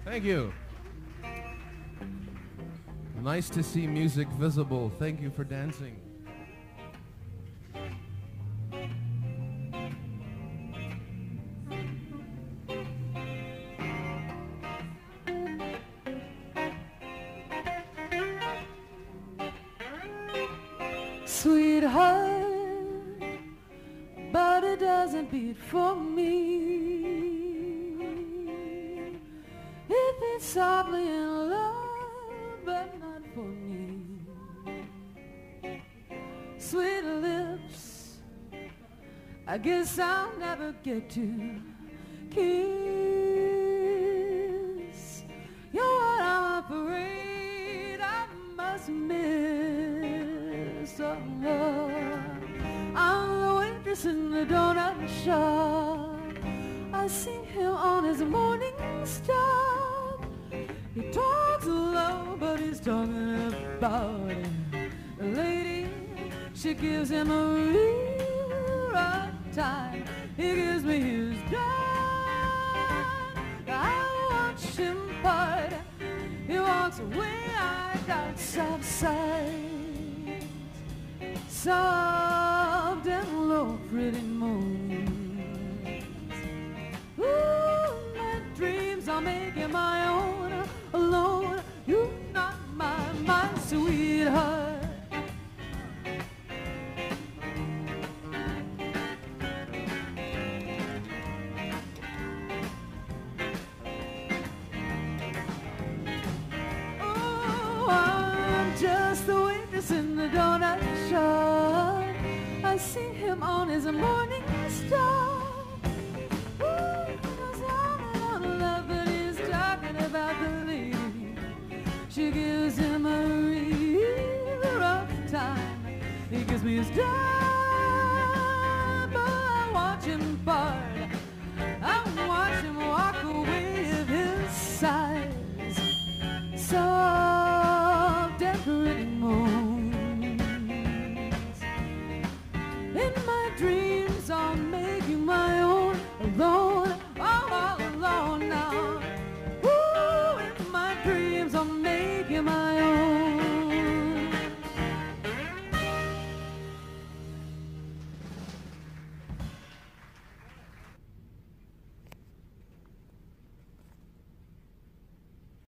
Thank you. Nice to see music visible. Thank you for dancing. Sweetheart, but it doesn't beat for me. It beats softly in love, but not for me. Sweet lips, I guess I'll never get to kiss. You're what I'm afraid I must miss. Oh, I'm the waitress in the donut shop. I see him on his morning stop. He talks low, but he's talking about it. The lady, she gives him a real rough time. He gives me his dime. I watch him part. He walks away, I got soft sight. Soft and low, pretty moons. Ooh, my dreams are making my own alone. You're not my sweetheart. Oh, I'm just the witness in the donut shop. I see him on his morning star. Ooh, he's on love, but he's talking about the lady. She gives him a real rough time. He gives me his dime, but I watch him fall.